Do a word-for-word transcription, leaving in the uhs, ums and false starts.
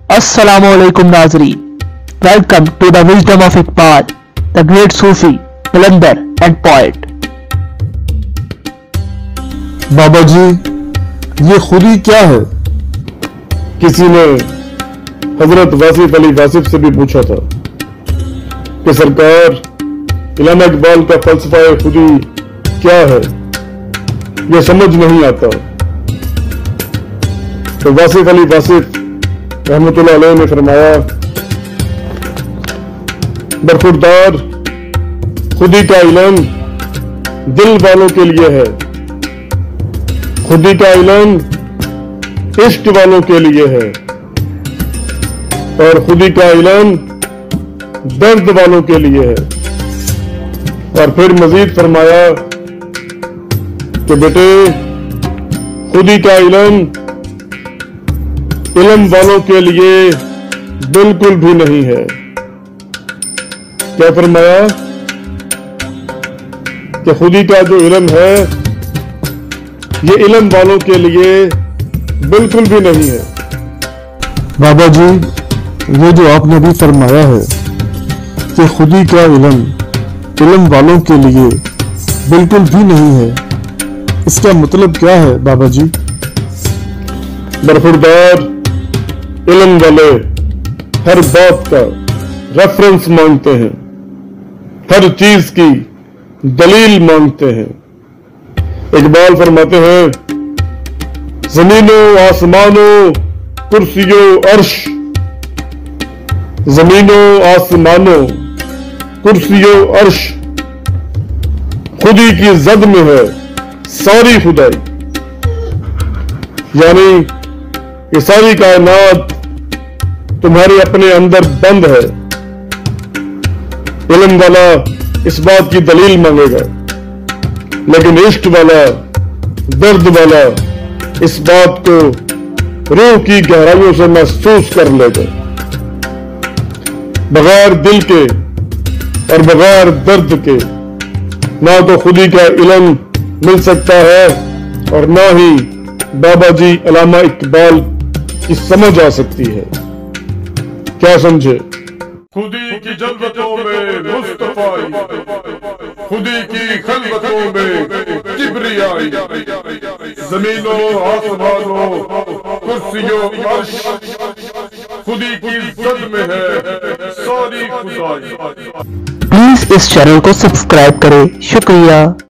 السلام علیکم ناظرین، welcome to the wisdom of Iqbal, the great صوفی قلندر اینڈ پوئٹ۔ بابا جی، یہ خودی کیا ہے؟ کسی نے حضرت واصف علی واصف سے بھی پوچھا تھا کہ سرکار علامہ اقبال کا فلسفہ خودی کیا ہے، یہ سمجھ نہیں آتا۔ تو واصف علی واصف رحمت اللہ علیہ نے فرمایا، برخوردار خودی کا علم دل والوں کے لیے ہے، خودی کا علم عشق والوں کے لیے ہے، اور خودی کا علم درد والوں کے لیے ہے۔ اور پھر مزید فرمایا کہ بیٹے، خودی کا علم علم والوں کے لیے بالکل بھی نہیں ہے۔ کیا فرمایا؟ کہ خودی کا جو علم ہے یہ علم والوں کے لیے بالکل بھی نہیں ہے۔ بابا جی، یہ جو آپ نے بھی فرمایا ہے کہ خودی کا علم علم والوں کے لیے بالکل بھی نہیں ہے، اس کا مطلب کیا ہے بابا جی؟ برخوردار علم والے ہر بات کا ریفرنس مانگتے ہیں، ہر چیز کی دلیل مانگتے ہیں۔ اقبال فرماتے ہیں، زمینوں آسمانوں کرسیوں عرش، زمینوں آسمانوں کرسیوں عرش، خودی کی زد میں ہے ساری خدائی۔ یعنی یہ ساری کائنات تمہارے اپنے اندر بند ہے۔ علم والا اس بات کی دلیل مانگے گا، لیکن عشق والا، درد والا اس بات کو روح کی گہرائیوں سے محسوس کر لے گا۔ بغیر دل کے اور بغیر درد کے نہ تو خودی کا علم مل سکتا ہے اور نہ ہی بابا جی علامہ اقبال کی سمجھ آ سکتی ہے۔ کیا سمجھے؟ خودی کی جلوتوں میں مصطفیٰ، خودی کی خلوتوں میں کبریائی، زمینوں آسمانوں کرسیوں عرش، خودی کی زد میں ہے ساری خدائی۔ پلیز اس چینل کو سبسکرائب کریں، شکریہ۔